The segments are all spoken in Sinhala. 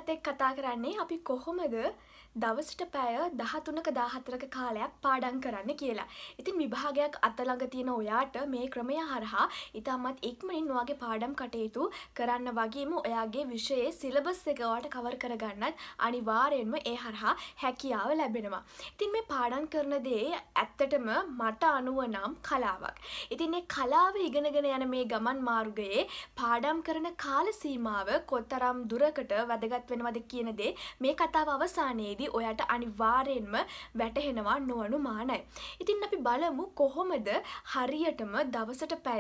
ඔයත් එක්ක කතා කරන්නේ අපි කොහොමද දවසට පැය 13ක 14ක කාලයක් පාඩම් කරන්න කියලා. ඉතින් විභාගයක් අත ළඟ තියෙන ඔයාට මේ ක්‍රමය හරහා ඉතාමත් ඉක්මනින් ඔයාගේ පාඩම් කටයුතු කරන්න වගේම ඔයාගේ විෂයේ සිලබස් එක ඔයාට කවර් කරගන්නත් අනිවාර්යෙන්ම ඒ හරහා හැකියාව ලැබෙනවා. ඉතින් මේ පාඩම් කරන දේ ඇත්තටම මට අනුව නම් කලාවක්. ඉතින් මේ කලාව ඉගෙනගෙන යන මේ ගමන් මාර්ගයේ පාඩම් කරන කාල සීමාව කොතරම් දුරකට වැදගත් වෙනවද කියන දේ මේ කතාව අවසානයේදී ඔයාට අනිවාර්යෙන්ම වැටහෙනවා නොඅනුමානයි. ඉතින් අපි බලමු කොහොමද හරියටම දවසට පැය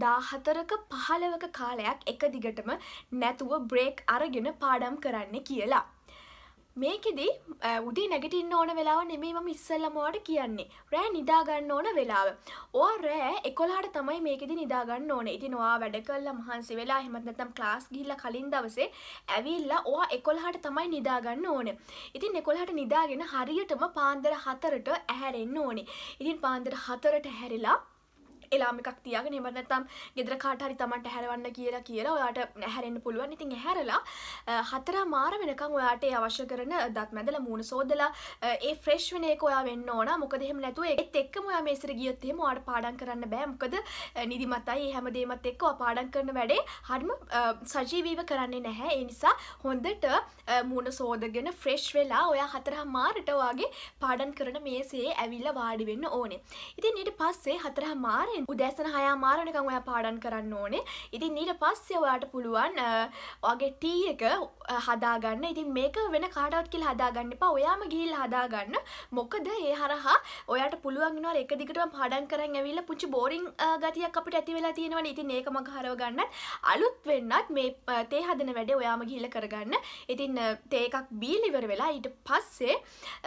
14ක 15ක කාලයක් එක දිගටම නැතුව බ්‍රේක් අරගෙන පාඩම් කරන්න කියලා. මේකෙදි උදේ නැගිටින්න ඕන වෙලාව නෙමෙයි මම ඉස්සෙල්ලාම ඔයාලට කියන්නේ. රෑ නිදා ගන්න ඕන වෙලාව. ඔයා රෑ 11ට තමයි මේකෙදි නිදා ගන්න ඕනේ. ඉතින් ඔයා වැඩ කළා මහන්සි වෙලා එහෙමත් නැත්නම් ක්ලාස් ගිහිල්ලා කලින් දවසේ ඇවිල්ලා ඔයා 11ට තමයි නිදා ගන්න ඕනේ. ඉතින් 11ට නිදාගෙන හරියටම පාන්දර 4ට ඇහැරෙන්න ඕනේ. ඉතින් පාන්දර 4ට ඇහැරිලා එලාම් එකක් තියාගෙන එහෙම නැත්නම් ගෙදර කාට හරි Tamanට හැරවන්න කියලා ඔයාට හැරෙන්න පුළුවන්. ඉතින් හැරලා 4:00 වෙනකන් ඔයාට ඒ අවශ්‍ය කරන දත් මැදලා මූණ සෝදලා ඒ ෆ්‍රෙෂ් වෙන එක ඔයා වෙන්න ඕන. මොකද එහෙම නැතුව ඒත් එක්කම ඔයා මේසෙට ගියොත් එහෙම ඔයාට පාඩම් කරන්න බෑ. මොකද නිදිමතයි ඒ හැමදේමත් එක්ක ඔයා පාඩම් කරන වැඩේ හරිම සජීවීව කරන්නේ නැහැ. ඒ නිසා හොඳට මූණ සෝදගෙන ෆ්‍රෙෂ් වෙලා ඔයා 4:00ට ඔයාගේ පාඩම් කරන මේසයේ ඇවිල්ලා වාඩි වෙන්න ඕනේ. ඉතින් ඊට පස්සේ 4:00 උදෑසන 6:00 වෙනකන් ඔයා පාඩම් කරන්න ඕනේ. ඉතින් ඊට පස්සේ ඔයාට පුළුවන් ඔයාගේ ටී එක හදාගන්න. ඉතින් මේක වෙන කාටවත් කියලා හදාගන්න එපා. ඔයාම ගිහිල්ලා හදාගන්න. මොකද ඒ හරහා ඔයාට පුළුවන් වෙනවා එක දිගටම පාඩම් කරන් ඇවිල්ලා පුංචි බෝරින් ගතියක් අපිට ඇති වෙලා තියෙනවනේ. ඉතින් ඒක මග හරව ගන්නත් අලුත් වෙන්නත් මේ තේ හදන වැඩේ ඔයාම ගිහිල්ලා කරගන්න. ඉතින් තේ එකක් බීලා ඉවර වෙලා ඊට පස්සේ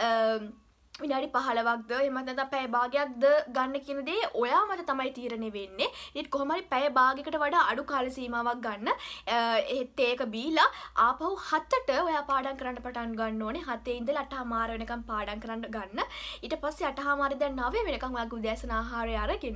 විනාඩි 15ක්ද එහෙම නැත්නම් පැය භාගයක්ද ගන්න කියන දේ ඔයා මත තමයි තීරණය වෙන්නේ. ඊට කොහොම හරි පැය භාගයකට වඩා අඩු කාල සීමාවක් ගන්න. ඒත් ඒක බීලා ආපහු 7ට ඔයා පාඩම් කරන්න පටන් ගන්න ඕනේ. 7 ඉඳලා 8:00 වෙනකම් පාඩම් කරන්න ගන්න. ඊට පස්සේ 8:00 දැන් 9 වෙනකම් ඔයාගේ උදෑසන ආහාරය අරගෙන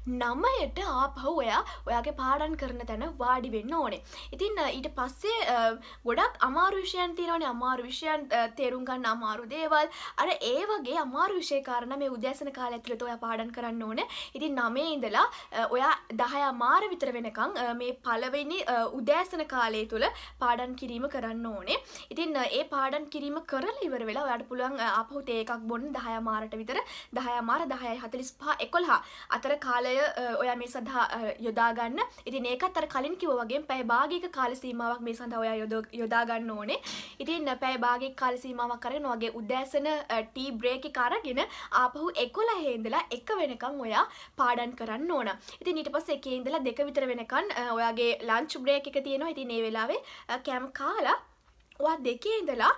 9ට ආපහු ඔයාගේ පාඩම් කරන තැන වාඩි වෙන්න ඕනේ. ඉතින් ඊට පස්සේ ගොඩක් අමාරු විෂයන් තියෙනවානේ. අමාරු විෂයන් තේරුම් ගන්න අමාරු දේවල්. අර ඒව ගේ අමාරු විෂය කාරණා මේ උදෑසන කාලය ඇතුළත ඔයා පාඩම් කරන්න ඕනේ. ඉතින් 9 ඉඳලා ඔයා 10:00 විතර වෙනකන් මේ පළවෙනි උදෑසන කාලය තුල පාඩම් කිරීම කරන්න ඕනේ. ඉතින් ඒ පාඩම් කිරීම කරලා ඉවර වෙලා ඔයාට පුළුවන් ආපහු තේ එකක් බොන්න 10:00ට විතර 10:00 10:45 11 අතර කාලය ඔයා මේ සඳහා යොදා ගන්න. ඉතින් ඒකත් අර කලින් කිව්වා වගේම පැය භාගයක කාල සීමාවක් මේ සඳහා ඔයා යොදා ගන්න ඕනේ. ඉතින් පැය භාගයක කාල සීමාවක් කරගෙන ඔයාගේ උදෑසන ටී බ්‍රේක් එක අරගෙන ආපහු 11 ඉඳලා 1 වෙනකන් ඔයා පාඩම් කරන්න ඕන. ඉතින් ඊට පස්සේ 1 ඉඳලා 2 විතර වෙනකන් ඔයාගේ ලන්ච් බ්‍රේක් එක තියෙනවා. ඉතින් ඒ වෙලාවේ කැම් කාලා ඔයා 2 ඉඳලා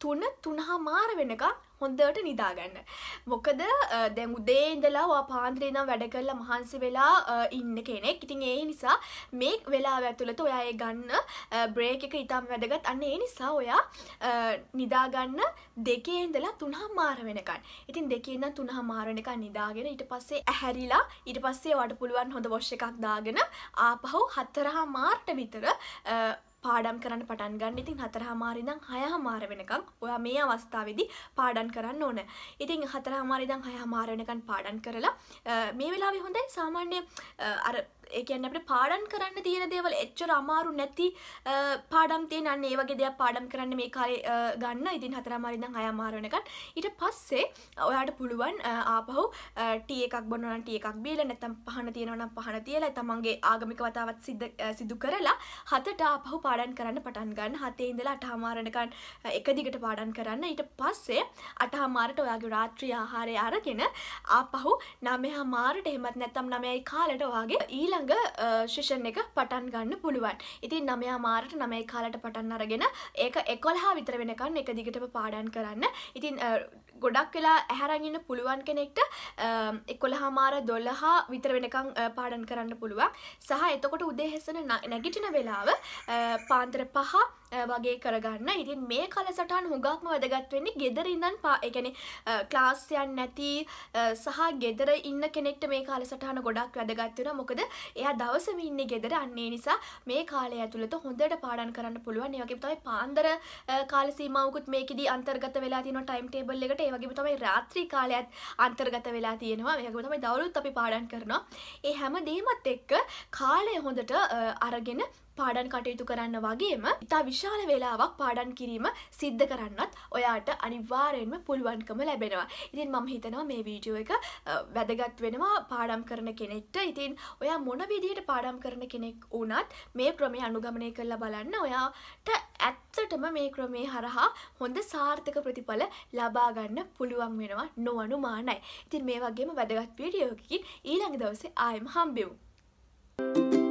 3:00 වෙනකන් හොඳට නිදා ගන්න. මොකද දැන් උදේ ඉඳලා ඔයා පාන්දරේ ඉඳන් වැඩ කරලා මහන්සි වෙලා ඉන්න කෙනෙක්. ඉතින් ඒ නිසා මේ වෙලාව ඇතුළත ඔයා ඒ ගන්න බ්‍රේක් එක ඊටම වැදගත්. අන්න ඒ නිසා ඔයා නිදා ගන්න 2 ඉඳලා 3:00 වෙනකන්. ඉතින් 2 ඉඳන් 3:00 වෙනකන් නිදාගෙන ඊට පස්සේ ඇහැරිලා ඊට පස්සේ ඔයාට පුළුවන් හොඳ වොෂ් එකක් දාගෙන ආපහු 4:00 විතර පාඩම් කරන්න පටන් ගන්න. ඉතින් 4:00 ඉඳන් 6:00 වෙනකන් ඔයා මේ අවස්ථාවේදී පාඩම් කරන්න ඕන. ඉතින් 4:00 ඉඳන් 6:00 වෙනකන් පාඩම් කරලා මේ වෙලාවේ හොඳයි සාමාන්‍ය අර ඒ කියන්නේ අපිට පාඩම් කරන්න තියෙන දේවල් එච්චර අමාරු නැති පාඩම් තියෙන අන්න ඒ වගේ දේවල් පාඩම් කරන්න මේ කාලේ ගන්න. ඉතින් 4:00 ඉඳන් 6:00 වෙනකන් ඊට පස්සේ ඔයාට පුළුවන් ආපහු ටී එකක් බොන්න නම් ටී එකක් බීලා නැත්නම් පහන තියෙනවා නම් පහන තියලා තමන්ගේ ආගමික වතාවත් සිදු කරලා 7ට ආපහු පාඩම් කරන්න පටන් ගන්න. 7 ඉඳලා 8:00 වෙනකන් එක දිගට පාඩම් කරන්න. ඊට පස්සේ 8:00ට ඔයාගේ රාත්‍රී ආහාරය අරගෙන ආපහු 9:00ට එහෙමත් නැත්නම් 9:00 කාලට ඔයාගේ ඊළඟ සෙෂන් එක පටන් ගන්න පුළුවන්. ඉතින් 9:00ට 9:00 කාලට පටන් අරගෙන ඒක 11 විතර වෙනකන් එක දිගටම පාඩම් කරන්න. ඉතින් ගොඩක් වෙලා ඇහැරන් ඉන්න පුළුවන් කෙනෙක්ට 11:12 විතර වෙනකන් පාඩම් කරන්න පුළුවන්. සහ එතකොට උදේ හැසන නැගිටින වෙලාව පාන්දර 5 වගේ කරගන්න. ඉතින් මේ කාලසටහන හුඟක්ම වැදගත් වෙන්නේ ගෙදර ඉඳන් ඒ කියන්නේ ක්ලාස් යන්නේ නැති සහ ගෙදර ඉන්න කෙනෙක්ට මේ කාලසටහන ගොඩක් වැදගත් වෙනවා. මොකද එයා දවසම ඉන්නේ ගෙදර. අන්න ඒ නිසා මේ කාලය ඇතුළත හොඳට පාඩම් කරන්න පුළුවන්. ඒ වගේම තමයි පාන්දර කාල සීමාවකුත් මේකෙදි අන්තර්ගත වෙලා තියෙනවා ටයිම් ටේබල් එකට. ඒ වගේම තමයි රාත්‍රී කාලයත් අන්තර්ගත වෙලා තියෙනවා. ඒ වගේම තමයි දවල්ුත් අපි පාඩම් කරනවා. ඒ හැම දෙයක්ත් එක්ක කාලය හොඳට අරගෙන පාඩම් කටයුතු කරන්න වගේම ඉතා විශාල වේලාවක් පාඩම් කිරීම සිද්ධ කරන්නත් ඔයාට අනිවාර්යෙන්ම පුළුවන්කම ලැබෙනවා. ඉතින් මම හිතනවා මේ වීඩියෝ එක වැදගත් වෙනවා පාඩම් කරන කෙනෙක්ට. ඉතින් ඔයා මොන විදිහට පාඩම් කරන කෙනෙක් වුණත් මේ ක්‍රමය අනුගමනය කරලා බලන්න. ඔයාට ඇත්තටම මේ ක්‍රමයේ හරහා හොඳ සාර්ථක ප්‍රතිඵල ලබා ගන්න පුළුවන් වෙනවා නොඅනුමානයි. ඉතින් මේ වගේම වැදගත් වීඩියෝ එකකින් ඊළඟ දවසේ ආයෙම හම්බෙමු.